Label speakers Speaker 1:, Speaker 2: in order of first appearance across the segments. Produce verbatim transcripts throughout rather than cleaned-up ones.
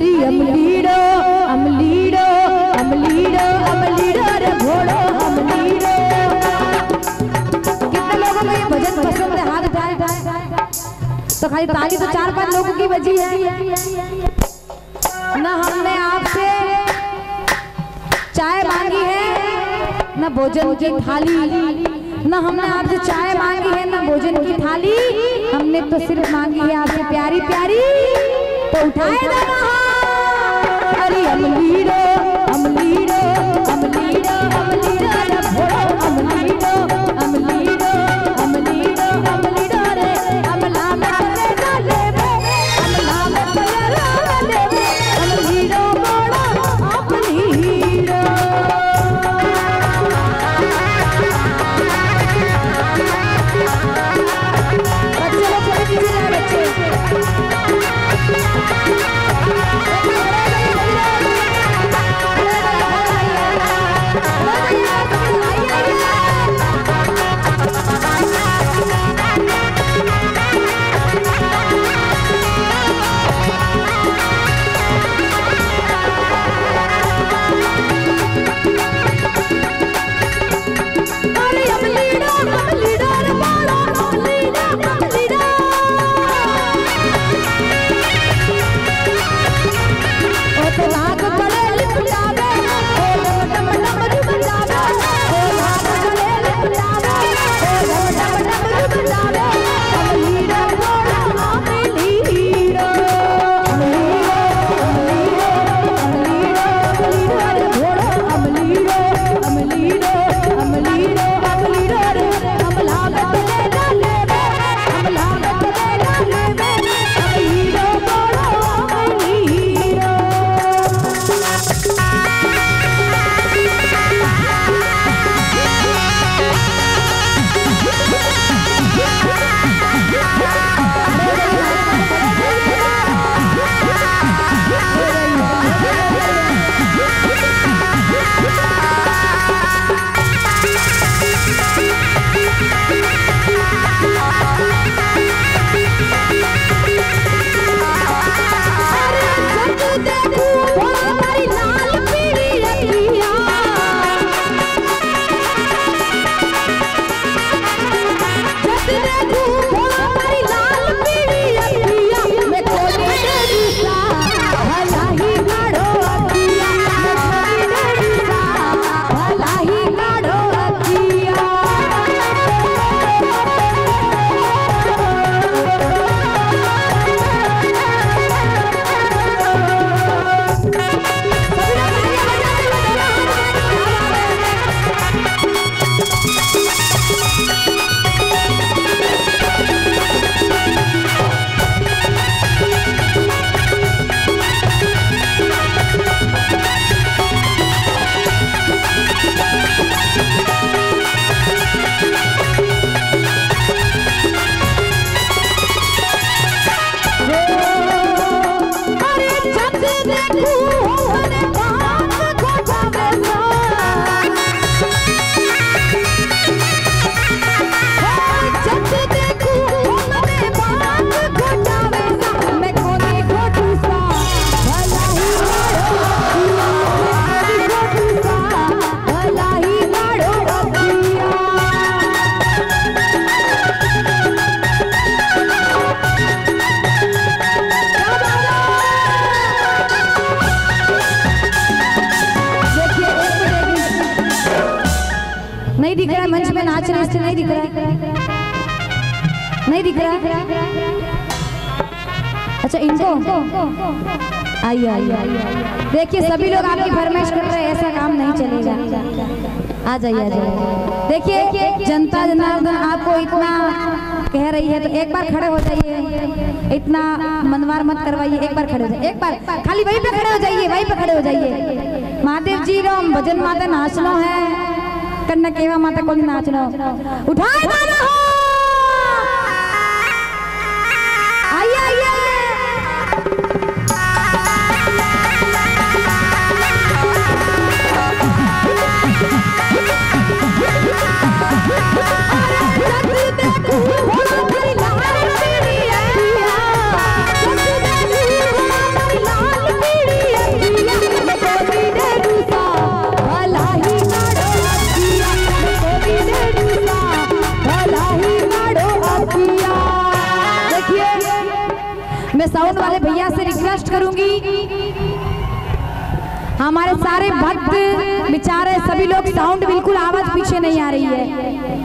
Speaker 1: अरे अमलीडो अमलीडो अमलीडो अमलीडो रे घोड़ो अमलीडो। कितने लोगों को ये भजन पसंद है? हाथ उठाए। तो खाली ताली तो चार पांच लोगों की बजी है ना। हमने आपसे चाय मांगी है ना भोजन की थाली, ना हमने आपसे चाय मांगी है ना भोजन की थाली, हमने तो सिर्फ मांगी है आपसे प्यारी प्यारी। तो उठाए ना अरे अमलीडो अमलीडो अमलीडो अमलीडो रे घोड़ो अमलीडो अमलीडो अमलीडो अमलीडो रे अमला में चले डाले में अमला में चले डाले में अमलीडो घोड़ो अमलीडो। बच्चे लोग चले पीछे जाए बच्चे। नहीं दिख रहा है, मंच में नाच रहे नहीं दिख रहा है, नहीं दिख रहा है। अच्छा इनको आइए आइए देखिए, सभी लोग आपकी फरमाइश कर रहे हैं, ऐसा काम नहीं चलेगा। आ जाइए आ जाइए। देखिए जनता जनार्दन आपको इतना कह रही है तो एक बार खड़े हो जाइए, इतना मनवार मत करवाइए, एक बार खड़े हो जाइए, एक बार खाली वहीं पे खड़े हो जाइए, वहीं पे खड़े हो जाइए। महादेव जी राम भजन माता नाचना है, कन्ना केवा माता को नाचना, उठाए गाना हो, आइए आइए हमारे सारे भक्त बेचारे सभी लोग, साउंड बिल्कुल आवाज पीछे नहीं आ रही है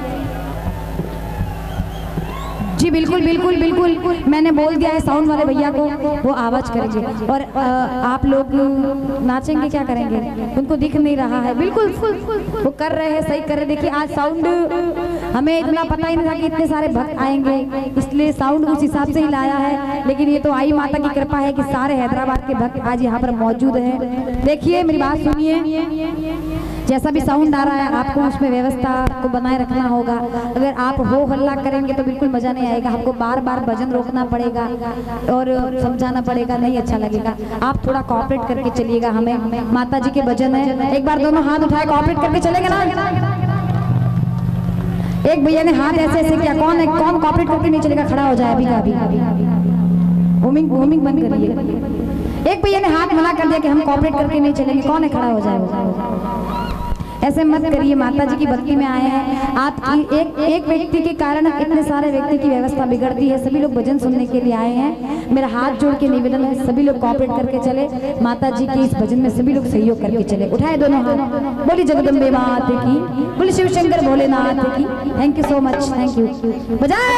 Speaker 1: जी। बिल्कुल बिल्कुल बिल्कुल मैंने बोल दिया है साउंड वाले भैया को, वो आवाज करेंगे। और आ, आप लोग नाचेंगे क्या करेंगे, उनको दिख नहीं रहा है। बिल्कुल वो कर रहे हैं, सही कर रहे। देखिए आज साउंड हमें इतना पता ही नहीं था कि इतने सारे भक्त आएंगे, इसलिए साउंड उस हिसाब से ही लाया है। लेकिन ये तो आई माता की कृपा है कि सारे हैदराबाद के भक्त आज यहाँ पर मौजूद हैं। देखिए मेरी बात सुनिए, जैसा भी साउंड आ रहा है आपको उसमें व्यवस्था को बनाए रखना होगा। अगर आप हो हल्ला करेंगे तो बिल्कुल मजा नहीं आएगा। आपको बार बार भजन रोकना पड़ेगा और समझाना पड़ेगा, नहीं अच्छा लगेगा। आप थोड़ा कोऑपरेट करके चलिएगा। हमें माता जी के भजन है, एक बार दोनों हाथ उठाए कोऑपरेट करके चलेगा ना। एक भैया ने हाथ ऐसे ऐसे किया, कौन है कौन कोऑपरेट करके नहीं चलेगा, खड़ा हो जाए अभी का अभी। होमिंग होमिंग बंद करिए। एक भैया ने हाथ मना कर दिया कि हम कोऑपरेट करके नहीं चलेंगे, कौन है खड़ा हो जाए। ऐसे मत करिए, माता जी की भक्ति में आए हैं। आपकी एक एक व्यक्ति के कारण इतने सारे व्यक्ति की व्यवस्था बिगड़ती है। सभी लोग भजन सुनने के लिए आए हैं। मेरा हाथ जोड़ के निवेदन है, सभी लोग कोऑपरेट करके चले। माता जी के इस भजन में सभी लोग सहयोग करके चले। उठाए दोनों हाथ, बोली जगदम्बे माता की, बोली शिव शंकर भोलेनाथ की। Thank you so much, thank you. बजाए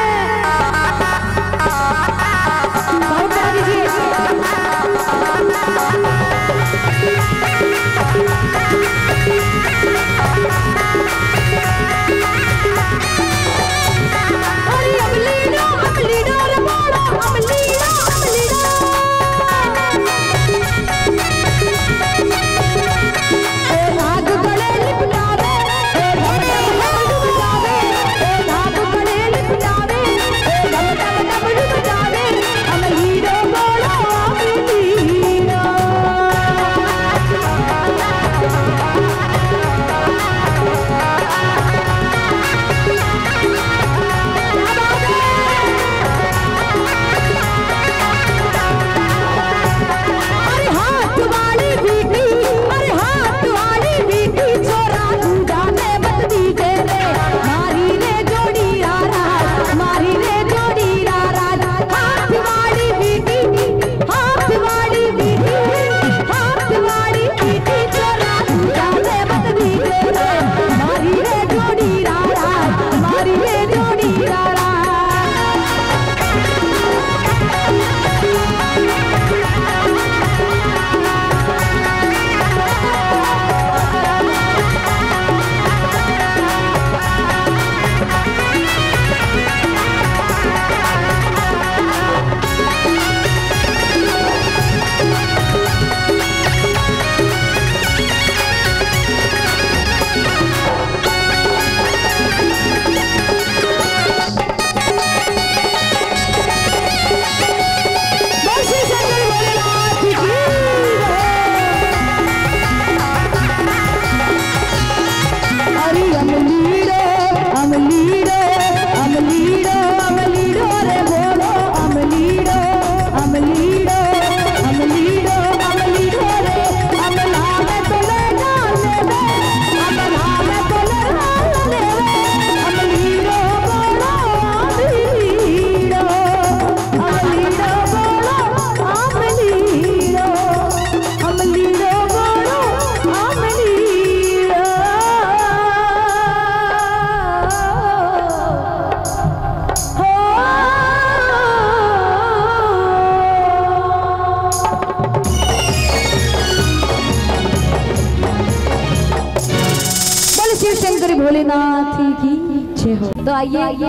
Speaker 1: भोलेनाथ की जय हो। तो आइए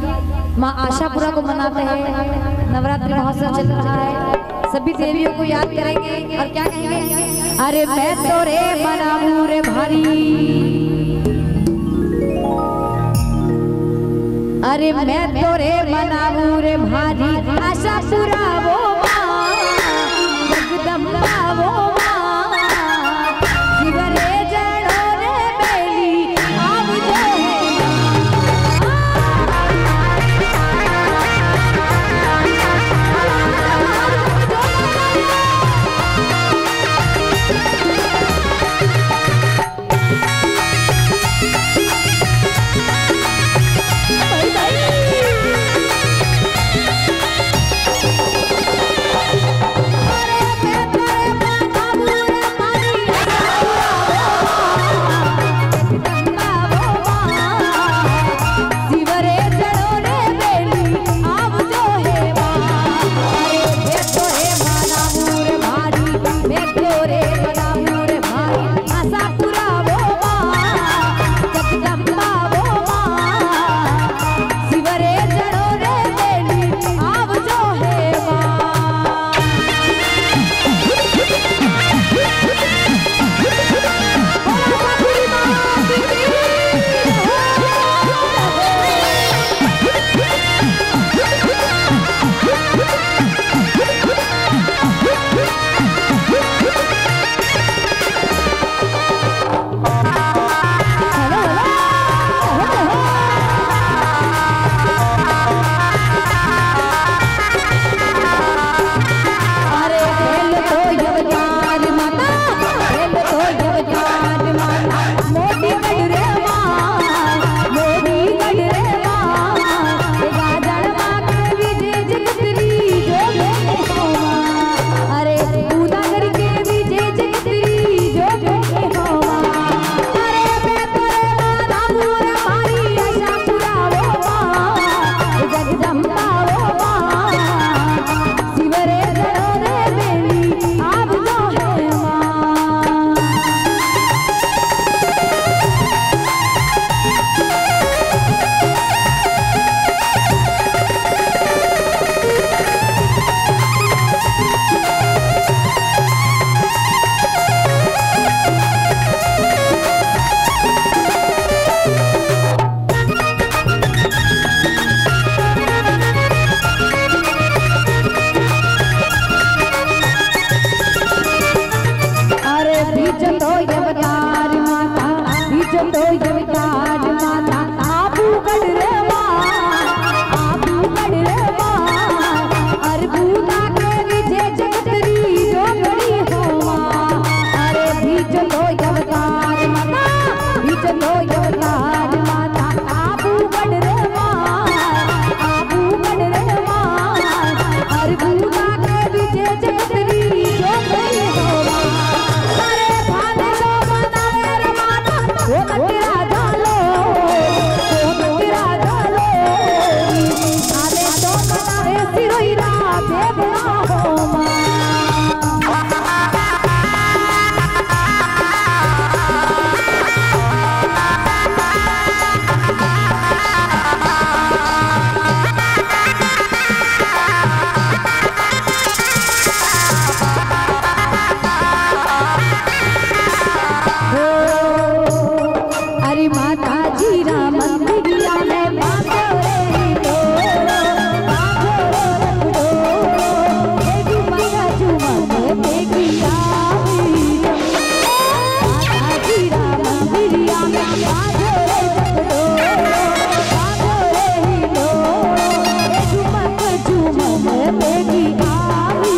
Speaker 1: माँ आशापुरा को मनाते हैं, नवरात्रि महोत्सव चल रहा है। सभी देवियों को याद करेंगे और क्या कहेंगे, अरे मैं तो रे बनाऊं रे भारी, अरे मैं तो रे बनाऊं रे भारी, आशापुरा वो माँ, जगदम्बा वो तो अवतार माता आबू गढ़ रे आबू गढ़ रे अरबूदा के विजय जगतरी जो बड़ी होवा अरे बीज तो अवतार माता बीज तो अवतार माता आबू गढ़ रे आबू गढ़ रे अरबूदा के विजय जगतरी जो बड़ी होवा अरे भाने जो बनावे रे माता वो तेरा डालो वो तेरा डालो आले तो बनावे सिरोइरा देवना होमा अरे माता जी राम मंदिरिया में बांधो रे डोरो बांधो रे डोरो बेगी माता जुमन बेगी आवी माता जी राम मंदिरिया में बांधो रे डोरो बांधो रे डोरो जुमन जुमन बेगी आवी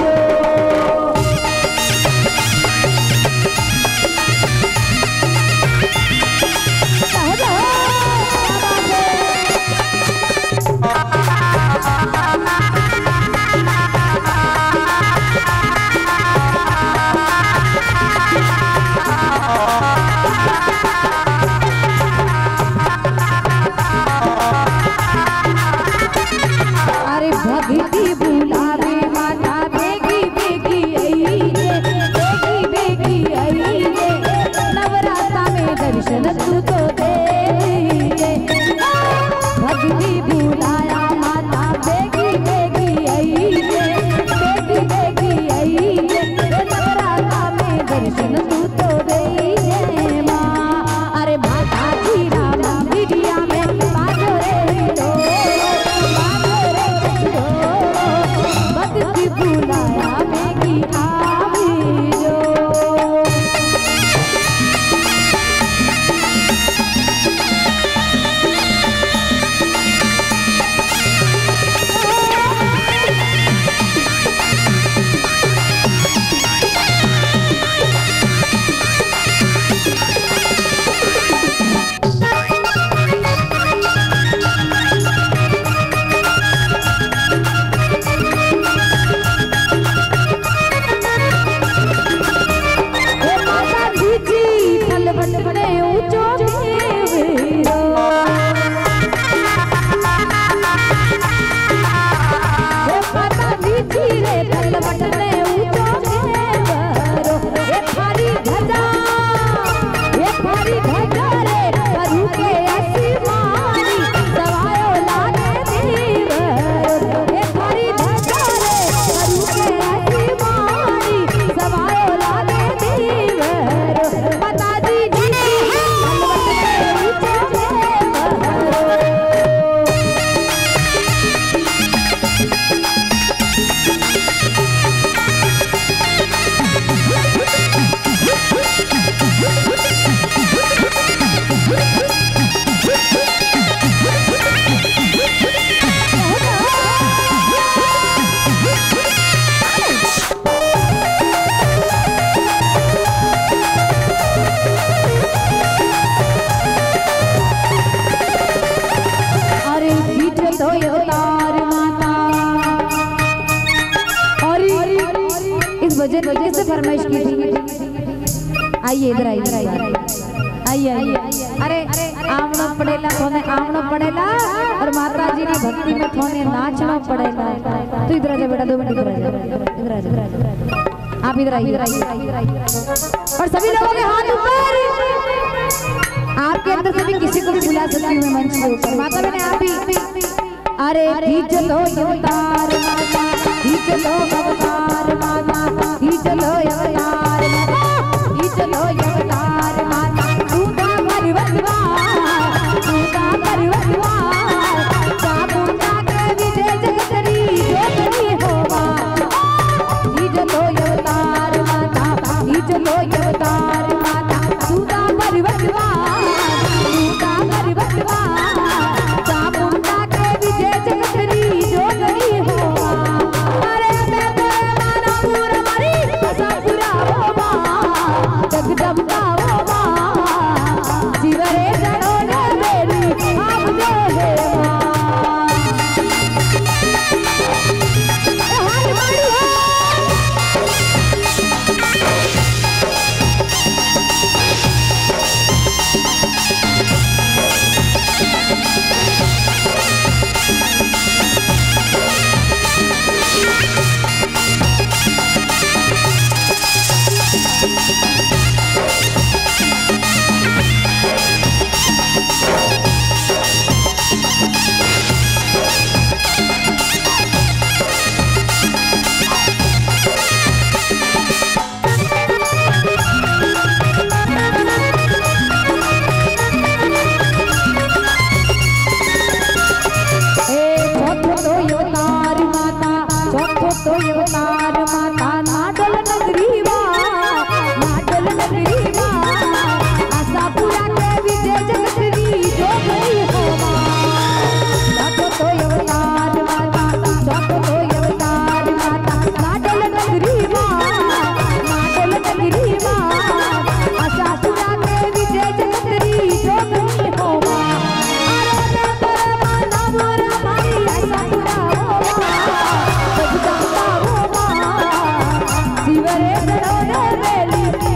Speaker 1: अरे भक्ति बुलावे माता बेगी बेगी आई रे बेगी बेगी आई रे नवराता में दर्शन तू तो दे रे भक्ति बुलाया माता बेगी बेगी आई रे बेगी बेगी आई रे नवराता में दर्शन तू तो दे रे माँ अरे माता जी राम मंदिरिया में बाजो रे डोरो बाजो रे डोरो भक्ति बुलाया बेगी आवी जो भजन भजन से फरमाइश की थी। आइए इधर आइए आइए आइए। अरे आमनो पड़ेला थोने आमनो पड़ेला और माता जी की भक्ति में थोने नाचना पड़ेला। तो इधर आ जा बेटा, दो मिनट इधर आ जा, इधर आ जा, आप इधर आइए इधर आइए। और सभी लोगों के हाथ ऊपर। आपके अंदर से भी किसी को भी बुला सकती हूँ मंच के ऊपर। माता मैंने आप ही अरे चलो अवतार माता, चलो अवतार माता, चलो अवतार माता, चलो अवतार माता। तूता परिवरवा, तूता परिवरवा, साबुता के विजय जगतरी जोतरी होवा। चलो अवतार माता, चलो अवतार माता, तूता परिवरवा। शिवरे चढ़ो रे बेली